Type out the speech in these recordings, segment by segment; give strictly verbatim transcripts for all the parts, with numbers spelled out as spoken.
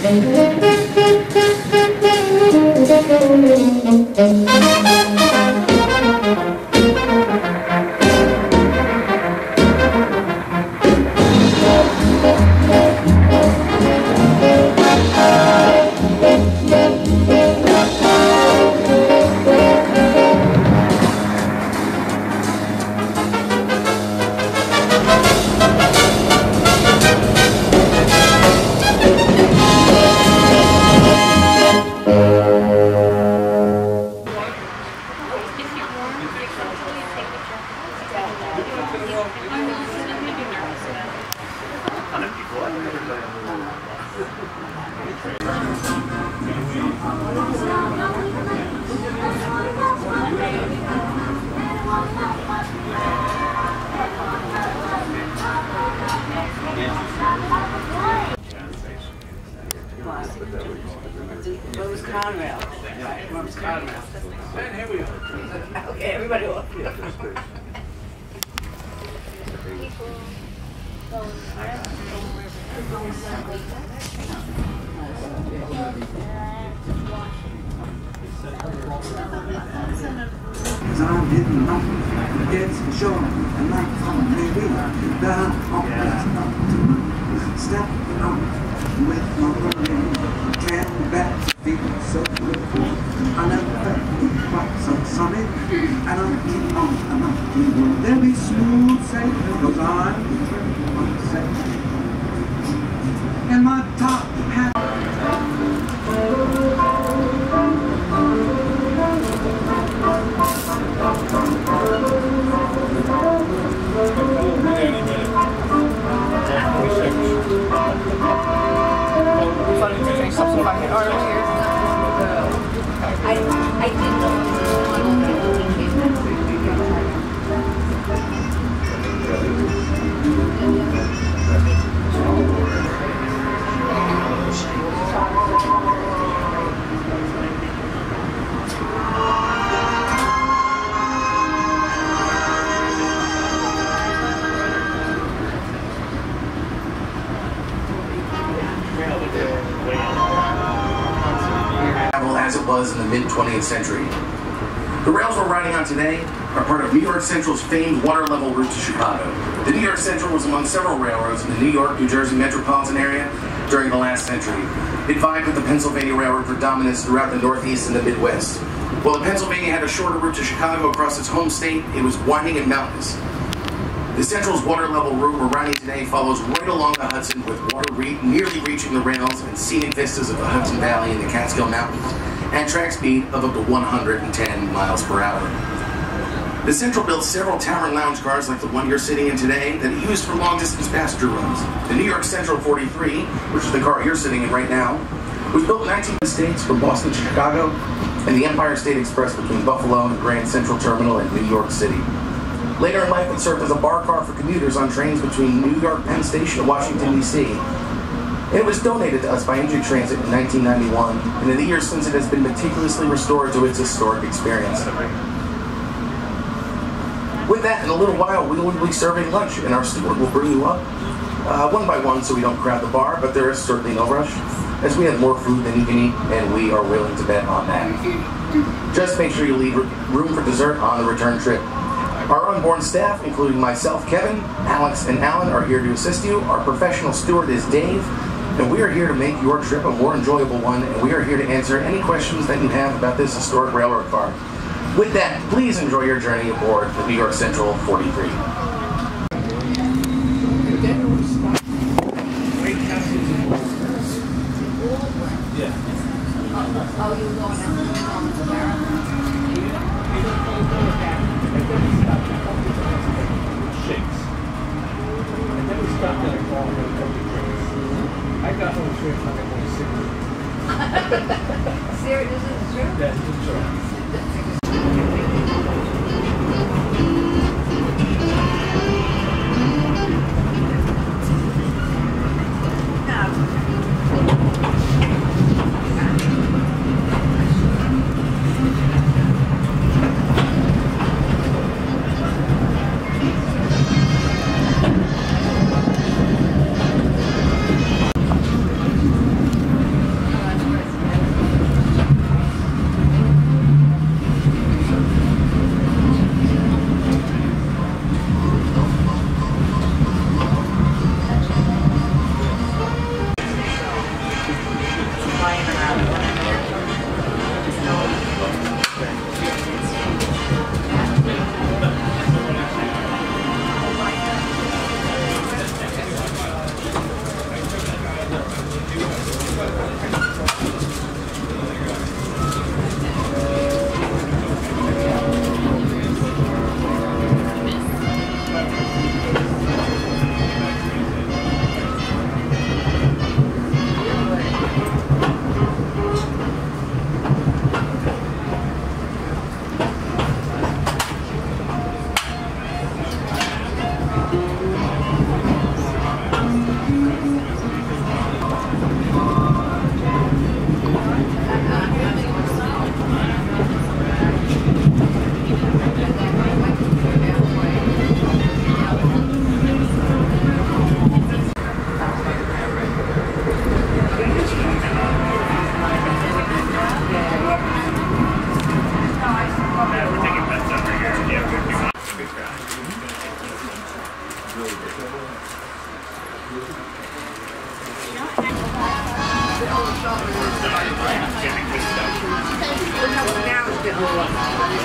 Rose Conrail. Right, Rose Conrail. And here we are. Okay, everybody off. I didn't know it's for sure, and like from maybe the always not to step out with my brain, can't back feeling so good. I never felt quite so sunny, and I keep on and I keep on. There'll be smooth sailing, cause I'm safe in my top hat. I, I didn't know this was as it was in the mid twentieth century. The rails we're riding on today are part of New York Central's famed water-level route to Chicago. The New York Central was among several railroads in the New York, New Jersey metropolitan area during the last century. It vied with the Pennsylvania Railroad for dominance throughout the Northeast and the Midwest. While the Pennsylvania had a shorter route to Chicago across its home state, it was winding and mountainous. The Central's water-level route we're riding today follows right along the Hudson, with water re nearly reaching the rails and scenic vistas of the Hudson Valley and the Catskill Mountains, and track speed of up to one hundred ten miles per hour. The Central built several Tavern-Lounge cars like the one you're sitting in today that it used for long-distance passenger runs. The New York Central forty-three, which is the car you're sitting in right now, was built in nineteen states from Boston to Chicago, and the Empire State Express between Buffalo and Grand Central Terminal in New York City. Later in life, it served as a bar car for commuters on trains between New York Penn Station and Washington, D C It was donated to us by Amtrak Transit in nineteen ninety-one, and in the years since it has been meticulously restored to its historic experience. With that, in a little while, we will be serving lunch, and our steward will bring you up uh, one by one so we don't crowd the bar, but there is certainly no rush, as we have more food than you can eat, and we are willing to bet on that. Just make sure you leave room for dessert on the return trip. Our unborn staff, including myself, Kevin, Alex, and Alan, are here to assist you. Our professional steward is Dave, and we are here to make your trip a more enjoyable one, and we are here to answer any questions that you have about this historic railroad car. With that, please enjoy your journey aboard the New York Central forty-three. Oh, you going Shakes. And then we stopped at a car with a couple of drinks. I got no drinks like I want to sing. Serious, this is true? Yeah, this is true.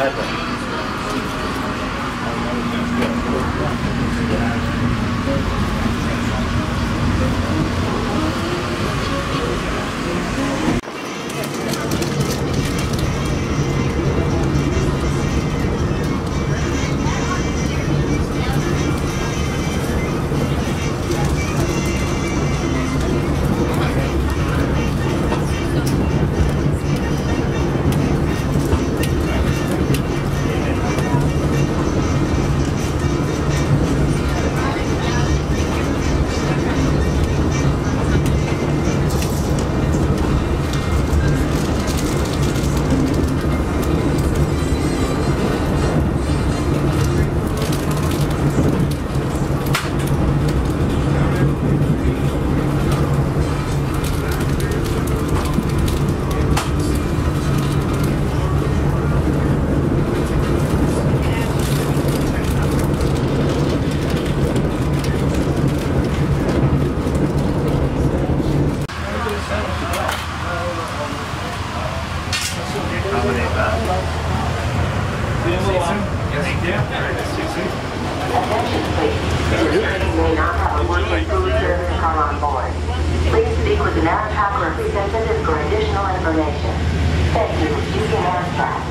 with an Amtrak representative for additional information. Thank you. Using Amtrak.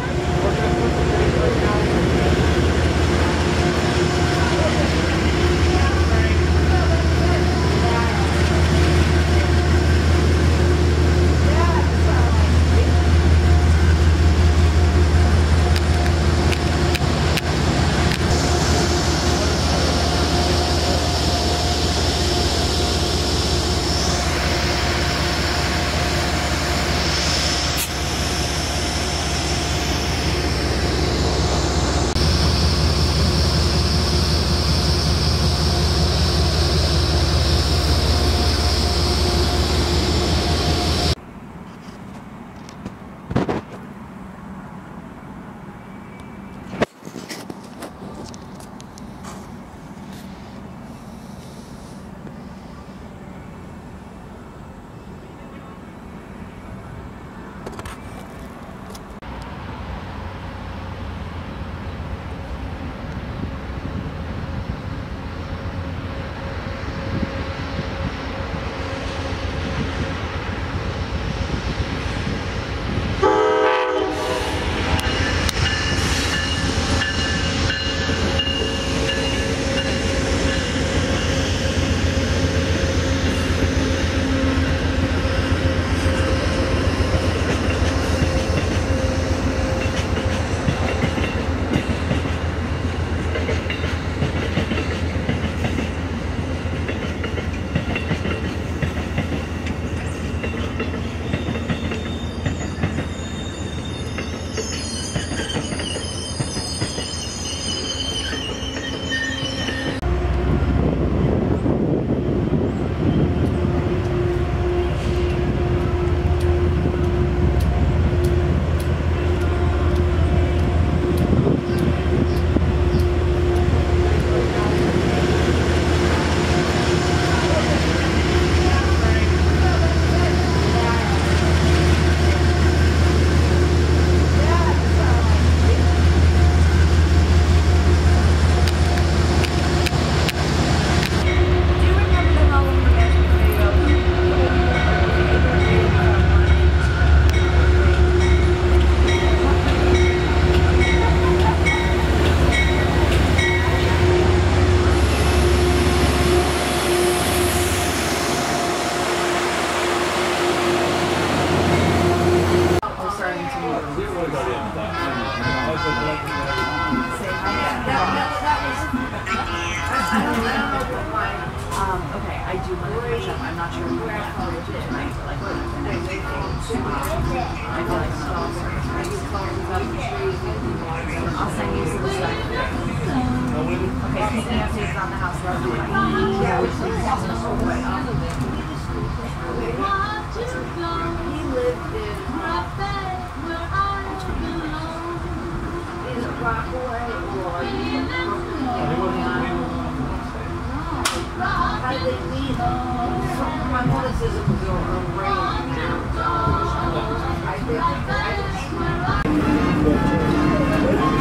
I think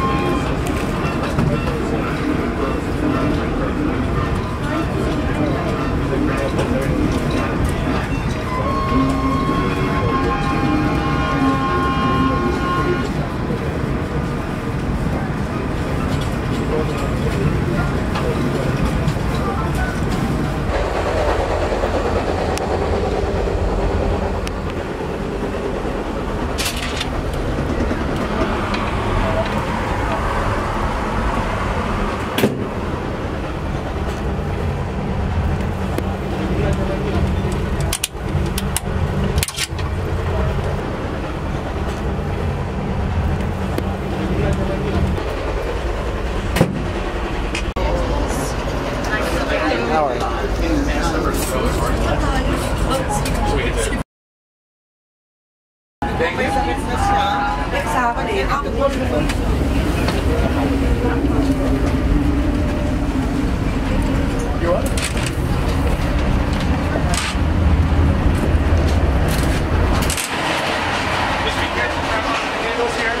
hour. Thank you. You what? Just be careful, grab on the handles here.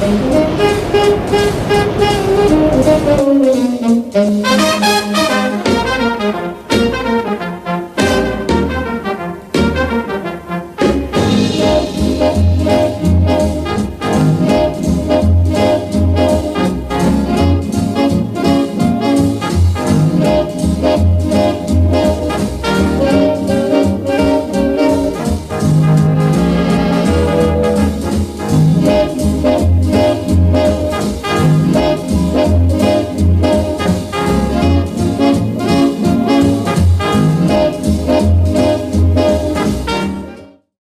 Thank you.